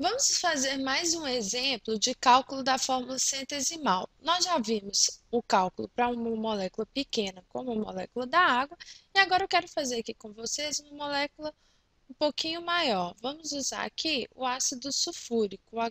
Vamos fazer mais um exemplo de cálculo da fórmula centesimal. Nós já vimos o cálculo para uma molécula pequena, como a molécula da água, e agora eu quero fazer aqui com vocês uma molécula um pouquinho maior. Vamos usar aqui o ácido sulfúrico, o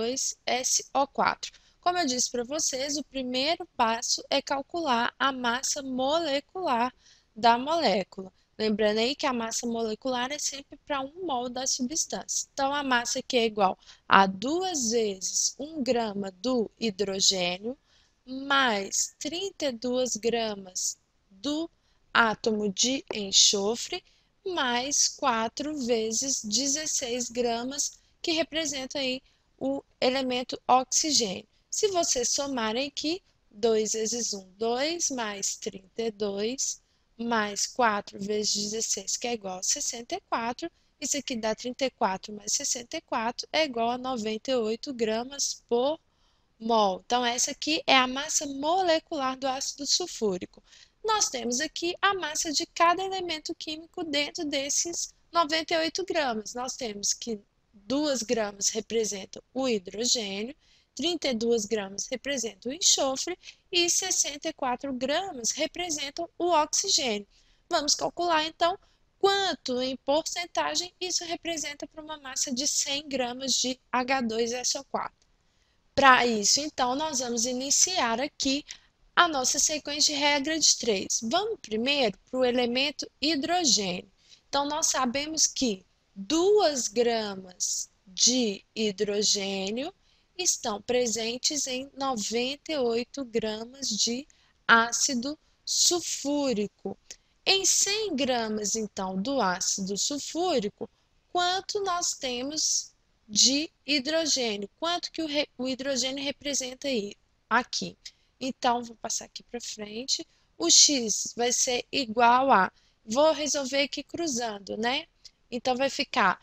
H2SO4. Como eu disse para vocês, o primeiro passo é calcular a massa molecular da molécula. Lembrando aí que a massa molecular é sempre para 1 mol da substância. Então, a massa aqui é igual a 2 vezes 1 grama do hidrogênio mais 32 gramas do átomo de enxofre mais 4 vezes 16 gramas, que representa aí o elemento oxigênio. Se vocês somarem aqui, 2 vezes 1, 2, mais 32, mais 4 vezes 16, que é igual a 64. Isso aqui dá 34 mais 64 é igual a 98 gramas por mol. Então, essa aqui é a massa molecular do ácido sulfúrico. Nós temos aqui a massa de cada elemento químico dentro desses 98 gramas. Nós temos que 2 gramas representam o hidrogênio, 32 gramas representam o enxofre e 64 gramas representam o oxigênio. Vamos calcular, então, quanto em porcentagem isso representa para uma massa de 100 gramas de H2SO4. Para isso, então, nós vamos iniciar aqui a nossa sequência de regra de 3. Vamos primeiro para o elemento hidrogênio. Então, nós sabemos que 2 gramas de hidrogênio estão presentes em 98 gramas de ácido sulfúrico. Em 100 gramas, então, do ácido sulfúrico, quanto nós temos de hidrogênio? Quanto que o hidrogênio representa aí? Aqui. Então, vou passar aqui para frente. O x vai ser igual a... Vou resolver aqui cruzando, né? Então, vai ficar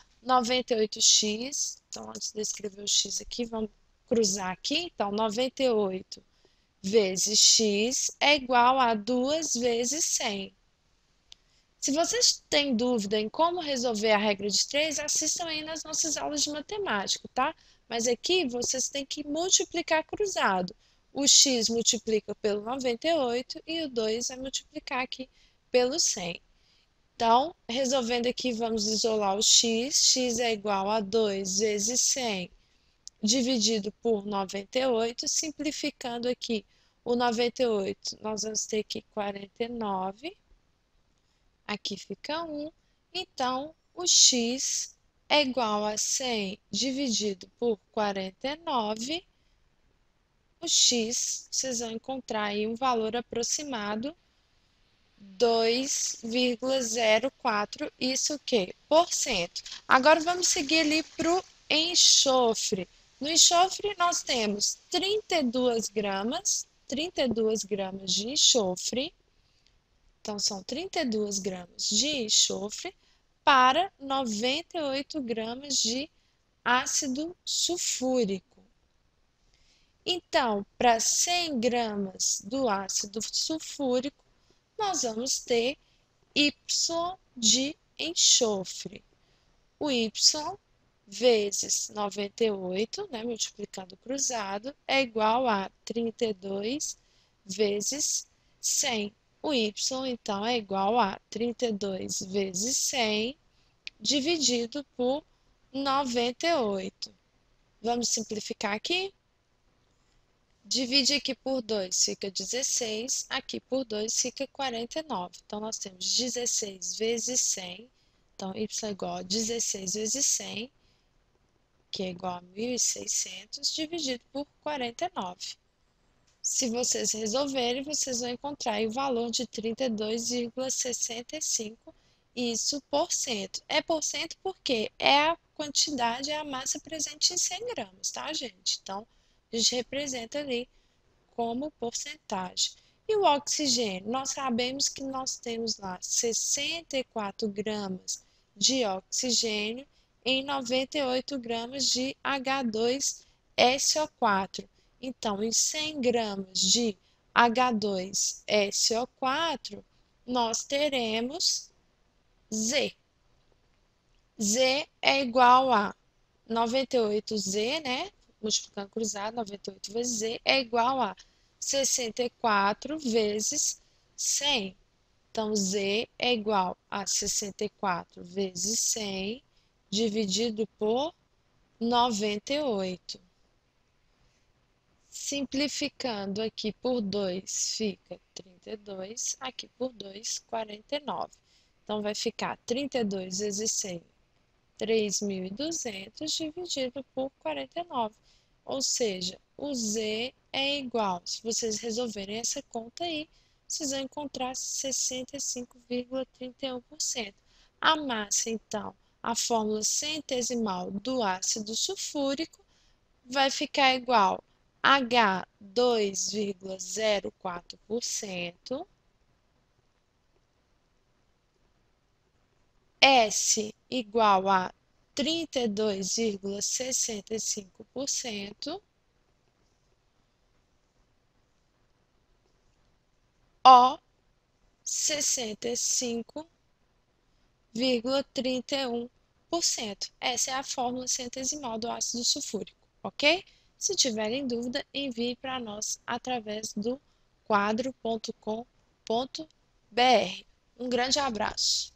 98x. Então, antes de escrever o x aqui, vamos cruzar aqui. Então, 98 vezes x é igual a 2 vezes 100. Se vocês têm dúvida em como resolver a regra de 3, assistam aí nas nossas aulas de matemática, tá? Mas aqui vocês têm que multiplicar cruzado. O x multiplica pelo 98 e o 2 vai multiplicar aqui pelo 100. Então, resolvendo aqui, vamos isolar o x. X é igual a 2 vezes 100 dividido por 98. Simplificando aqui o 98, nós vamos ter aqui 49. Aqui fica 1. Então, o x é igual a 100 dividido por 49. O x, vocês vão encontrar aí um valor aproximado, 2,04, isso o quê? Por cento. Agora, vamos seguir ali para o enxofre. No enxofre, nós temos 32 gramas de enxofre. Então, são 32 gramas de enxofre para 98 gramas de ácido sulfúrico. Então, para 100 gramas do ácido sulfúrico, nós vamos ter Y de enxofre. O Y vezes 98, né, multiplicando cruzado, é igual a 32 vezes 100. O y, então, é igual a 32 vezes 100 dividido por 98. Vamos simplificar aqui? Divide aqui por 2, fica 16. Aqui por 2 fica 49. Então, nós temos 16 vezes 100. Então, y é igual a 16 vezes 100, que é igual a 1.600, dividido por 49. Se vocês resolverem, vocês vão encontrar aí o valor de 32,65, isso por cento. É por cento porque é a quantidade, é a massa presente em 100 gramas, tá, gente? Então, a gente representa ali como porcentagem. E o oxigênio? Nós sabemos que nós temos lá 64 gramas de oxigênio em 98 gramas de H2SO4. Então, em 100 gramas de H2SO4, nós teremos Z. Z é igual a 98Z, né? Multiplicando cruzado, 98 vezes Z é igual a 64 vezes 100. Então, Z é igual a 64 vezes 100 dividido por 98. Simplificando aqui por 2 fica 32, aqui por 2, 49. Então, vai ficar 32 vezes 100, 3.200 dividido por 49. Ou seja, o Z é igual, se vocês resolverem essa conta aí, vocês vão encontrar 65,31%. A massa, então, a fórmula centesimal do ácido sulfúrico vai ficar igual a H2,04%, S igual a 32,65%, O 65,31%. Essa é a fórmula centesimal do ácido sulfúrico, ok? Se tiverem dúvida, envie para nós através do quadro.com.br. Um grande abraço.